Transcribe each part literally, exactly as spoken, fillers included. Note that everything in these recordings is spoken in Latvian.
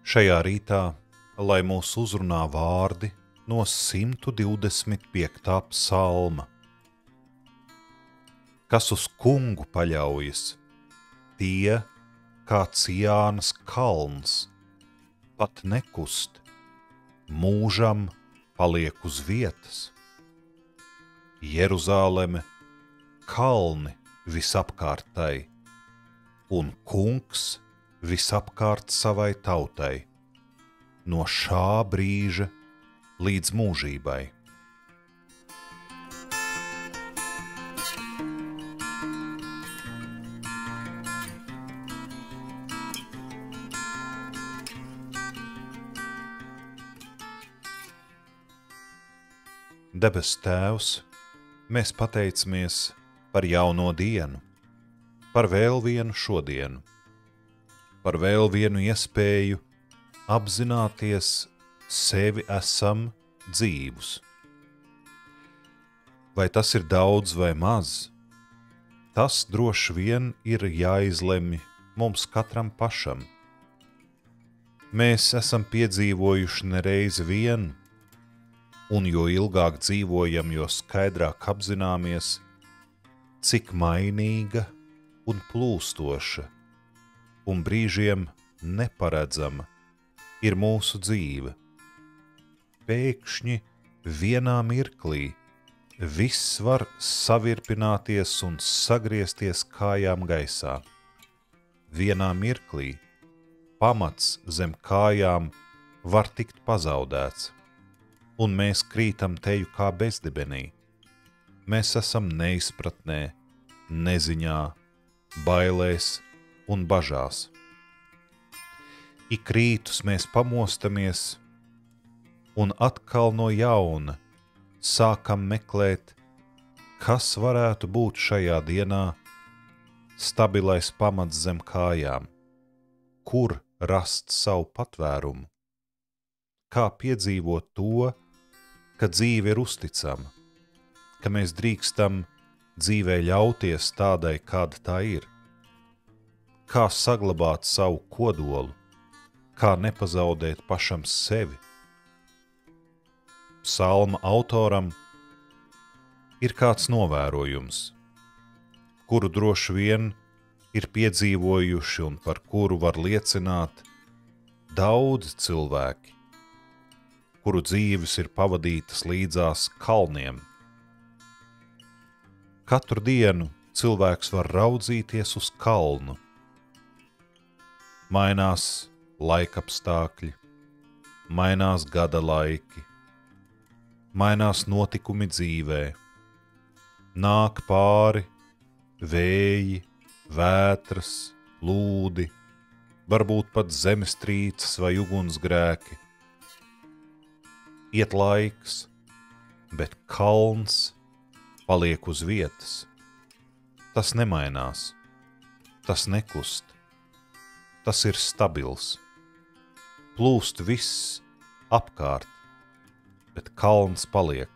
Šajā rītā, lai mūs uzrunā vārdi no simt divdesmit piektā psalma. Kas uz kungu paļaujas, tie, kā Ciānas kalns, pat nekust, mūžam paliek uz vietas. Jeruzāleme, kalni visapkārtai, un kungs visapkārt savai tautai, no šā brīža līdz mūžībai. Debes Tēvs, mēs pateicamies par jauno dienu, par vēl vienu šodienu, par vēl vienu iespēju apzināties sevi esam dzīvus. Vai tas ir daudz vai maz, tas droši vien ir jāizlemj mums katram pašam. Mēs esam piedzīvojuši nereizi vien, un jo ilgāk dzīvojam, jo skaidrāk apzināmies, cik mainīga un plūstoša un brīžiem neparedzama ir mūsu dzīve. Pēkšņi vienā mirklī viss var savirpināties un sagriezties kājām gaisā. Vienā mirklī pamats zem kājām var tikt pazaudēts, un mēs krītam teju kā bezdibenī. Mēs esam neizpratnē, neziņā, bailēs un bažās. Ik rītus mēs pamostamies un atkal no jauna sākam meklēt, kas varētu būt šajā dienā stabilais pamats zem kājām, kur rast savu patvērumu, kā piedzīvot to, ka dzīve ir uzticama, ka mēs drīkstam dzīvē ļauties tādai, kāda tā ir, kā saglabāt savu kodolu, kā nepazaudēt pašam sevi. Psalma autoram ir kāds novērojums, kuru droši vien ir piedzīvojuši un par kuru var liecināt daudzi cilvēki, kuru dzīves ir pavadītas līdzās kalniem. Katru dienu cilvēks var raudzīties uz kalnu. Mainās laikapstākļi, mainās gada laiki, mainās notikumi dzīvē, nāk pāri vēji, vētras, lūdi, varbūt pat zemestrīces vai ugunsgrēki. Iet laiks, bet kalns paliek uz vietas. Tas nemainās, tas nekust, tas ir stabils. Plūst viss apkārt, bet kalns paliek.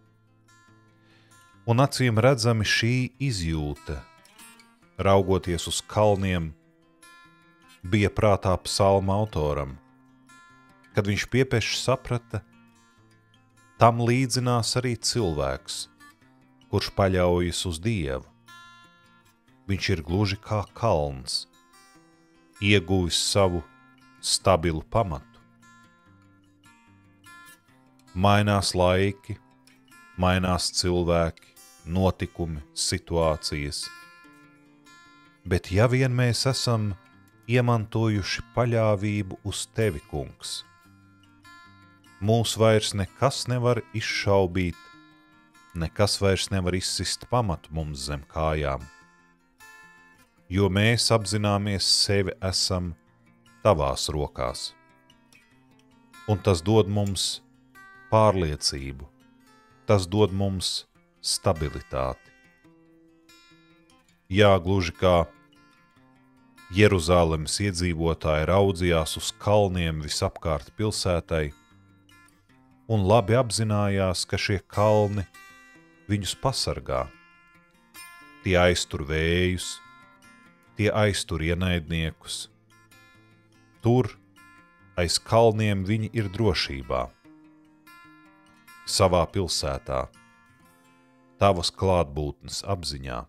Un acīm redzami šī izjūta, raugoties uz kalniem, bija prātā psalma autoram, kad viņš piepieši saprata, tam līdzinās arī cilvēks, kurš paļaujas uz Dievu. Viņš ir gluži kā kalns, ieguvis savu stabilu pamatu. Mainās laiki, mainās cilvēki, notikumi, situācijas. Bet ja vien mēs esam iemantojuši paļāvību uz tevi, kungs, mūs vairs nekas nevar izšaubīt, nekas vairs nevar izsist pamatu mums zem kājām, jo mēs apzināmies sevi esam tavās rokās. Un tas dod mums pārliecību, tas dod mums stabilitāti. Jā, gluži kā Jeruzālemes iedzīvotāji raudzījās uz kalniem visapkārt pilsētai, un labi apzinājās, ka šie kalni viņus pasargā. Tie aiztur vējus, tie aiztur ienaidniekus. Tur, aiz kalniem viņi ir drošībā, savā pilsētā, tavas klātbūtnes apziņā.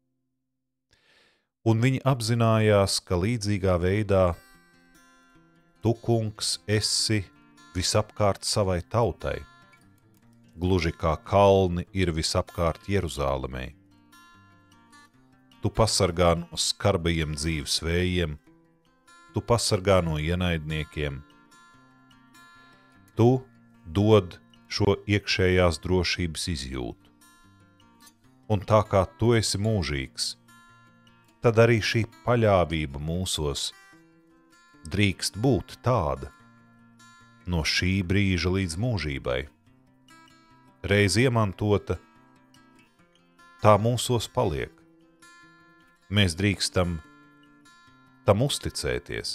Un viņi apzinājās, ka līdzīgā veidā tu, kungs, esi visapkārt savai tautai, gluži kā kalni ir visapkārt Jeruzālemei. Tu pasargā no skarbajiem dzīves vējiem, tu pasargā no ienaidniekiem. Tu dod šo iekšējās drošības izjūtu. Un tā kā tu esi mūžīgs, tad arī šī paļāvība mūsos drīkst būt tāda no šī brīža līdz mūžībai. Reiz iemantota, tā mūsos paliek. Mēs drīkstam tam uzticēties.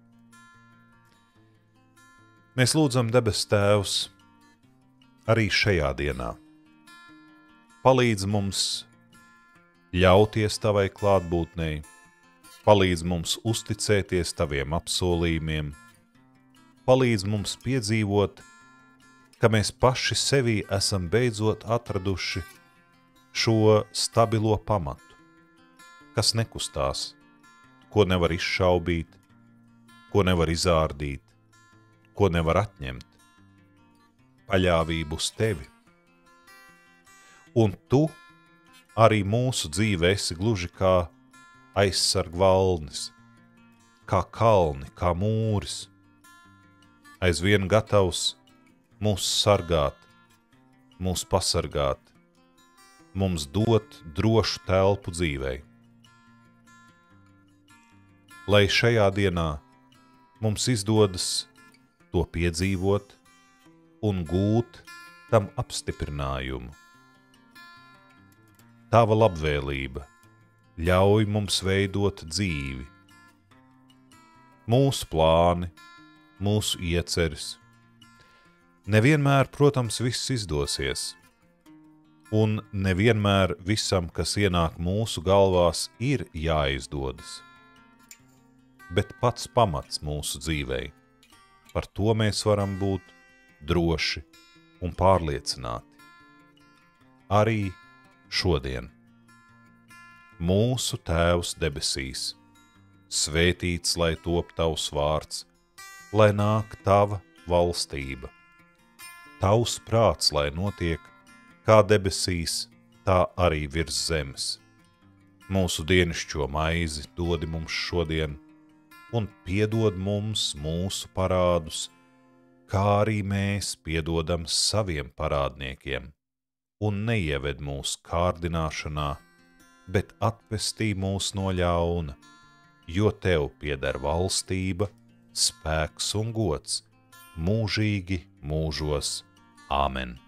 Mēs lūdzam, debes Tēvs, arī šajā dienā. Palīdz mums ļauties tavai klātbūtnei, palīdz mums uzticēties taviem apsolījumiem, palīdz mums piedzīvot, ka mēs paši sevī esam beidzot atraduši šo stabilo pamatu, kas nekustās, ko nevar izšaubīt, ko nevar izārdīt, ko nevar atņemt, paļāvību uz tevi. Un tu arī mūsu dzīve esi gluži kā aizsargvalnis, kā kalni, kā mūris, aizvien gatavs mūs sargāt, mūs pasargāt, mums dot drošu telpu dzīvei. Lai šajā dienā mums izdodas to piedzīvot un gūt tam apstiprinājumu. Tava labvēlība ļauj mums veidot dzīvi. Mūsu plāni, mūsu ieceres. Nevienmēr, protams, viss izdosies, un nevienmēr visam, kas ienāk mūsu galvās, ir jāizdodas. Bet pats pamats mūsu dzīvei, par to mēs varam būt droši un pārliecināti. Arī šodien. Mūsu Tēvs debesīs, svētīts lai top tavs vārds, lai nāk tava valstība. Tavs prāts, lai notiek, kā debesīs, tā arī virs zemes. Mūsu dienascho maizi dodi mums šodien, un piedod mums mūsu parādus, kā arī mēs piedodam saviem parādniekiem, un neieved mūsu kārdināšanā, bet atvestī mūs no ļauna, jo tev pieder valstība, spēks un gods, mūžīgi mūžos. Āmen.